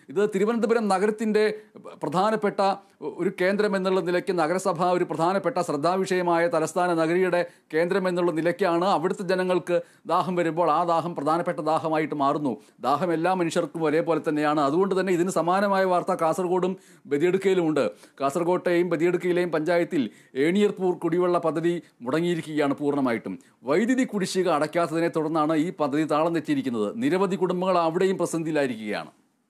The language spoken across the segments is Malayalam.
ഇത് തിരുവനന്തപുരം നഗരത്തിൻ്റെ പ്രധാനപ്പെട്ട ഒരു കേന്ദ്രം എന്നുള്ള നിലയ്ക്ക് നഗരസഭ ഒരു പ്രധാനപ്പെട്ട ശ്രദ്ധാവിഷയമായ തലസ്ഥാന നഗരിയുടെ കേന്ദ്രം എന്നുള്ള നിലയ്ക്കാണ് അവിടുത്തെ ജനങ്ങൾക്ക് ദാഹം വരുമ്പോൾ ആ ദാഹം പ്രധാനപ്പെട്ട ദാഹമായിട്ട് മാറുന്നു. ദാഹം എല്ലാ മനുഷ്യർക്കും ഒരേപോലെ തന്നെയാണ്. അതുകൊണ്ട് തന്നെ ഇതിന് സമാനമായ വാർത്ത കാസർഗോഡും ബദിയടുക്കയിലുമുണ്ട്. കാസർഗോട്ടെയും ബദിയടുക്കയിലെയും പഞ്ചായത്തിൽ ഏണിയർപൂർ കുടിവെള്ള പദ്ധതി മുടങ്ങിയിരിക്കുകയാണ് പൂർണ്ണമായിട്ടും. വൈദ്യുതി കുടിശ്ശിക അടയ്ക്കാത്തതിനെ തുടർന്നാണ് ഈ പദ്ധതി താളം തെറ്റിയിരിക്കുന്നത്. നിരവധി കുടുംബങ്ങൾ അവിടെയും പ്രതിസന്ധിയിലായിരിക്കുകയാണ്.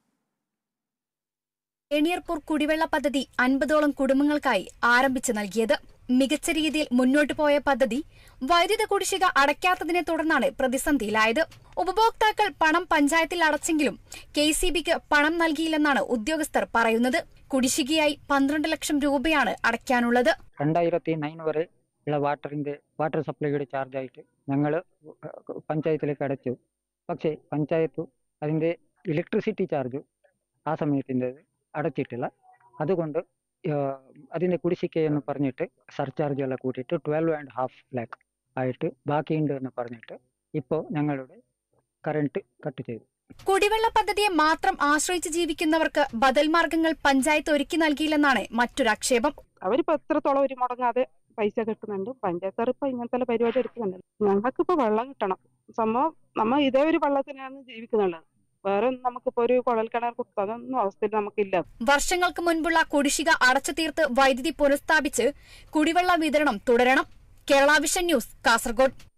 ഏണിയർപൂർ കുടിവെള്ള പദ്ധതി 50ഓളം കുടുംബങ്ങൾക്കായി ആരംഭിച്ചു നൽകിയത്. മികച്ച രീതിയിൽ മുന്നോട്ടു പോയ പദ്ധതി വൈദ്യുത കുടിശ്ശിക അടയ്ക്കാത്തതിനെ തുടർന്നാണ് പ്രതിസന്ധിയിലായത്. ഉപഭോക്താക്കൾ പണം പഞ്ചായത്തിൽ അടച്ചെങ്കിലും KCBക്ക് പണം നൽകിയില്ലെന്നാണ് ഉദ്യോഗസ്ഥർ പറയുന്നത്. കുടിശ്ശികയായി 12 ലക്ഷം രൂപയാണ് അടയ്ക്കാനുള്ളത്. 2009 വരെ ഉള്ള വാട്ടർ സപ്ലൈയുടെ ചാർജായിട്ട് ഞങ്ങൾ പഞ്ചായത്തിലേക്ക് അടച്ചു. പക്ഷേ പഞ്ചായത്ത് അതിൻ്റെ ഇലക്ട്രിസിറ്റി ചാർജ് ആ സമയത്തിൻ്റെ അടച്ചിട്ടില്ല. അതുകൊണ്ട് അതിൻ്റെ കുടിശ്ശികയെന്ന് പറഞ്ഞിട്ട് സർചാർജെല്ലാം കൂട്ടിയിട്ട് 12.5 lakh ആയിട്ട് ബാക്കിയുണ്ട് എന്ന് പറഞ്ഞിട്ട് ഇപ്പോൾ ഞങ്ങളുടെ കറണ്ട് കട്ട് ചെയ്തു. കുടിവെള്ള പദ്ധതിയെ മാത്രം ആശ്രയിച്ച് ജീവിക്കുന്നവർക്ക് ബദൽ മാർഗങ്ങൾ പഞ്ചായത്ത് ഒരുക്കി നൽകിയില്ലെന്നാണ് മറ്റൊരു ആക്ഷേപം. അവരിപ്പോ എത്രത്തോളം ഒരു മുടങ്ങാതെ പൈസ കിട്ടുന്നുണ്ട്. പഞ്ചായത്ത് ഇപ്പൊ ഇങ്ങനത്തെ പരിപാടി എടുക്കുന്നുണ്ട്. ഞങ്ങൾക്കിപ്പോ വെള്ളം കിട്ടണം. സംഭവം നമ്മ ഇതേ ഒരു വെള്ളത്തിനാണ് ജീവിക്കുന്നുള്ളത്. വേറെ നമുക്കിപ്പോ ഒരു കുഴൽ കിണർ കുത്താനൊന്നും അവസ്ഥയിൽ നമുക്കില്ല. വർഷങ്ങൾക്ക് മുൻപുള്ള കുടിശ്ശിക അടച്ചു തീർത്ത് വൈദ്യുതി പുനഃസ്ഥാപിച്ച് കുടിവെള്ള വിതരണം തുടരണം. Kerala vision news, Kasaragod.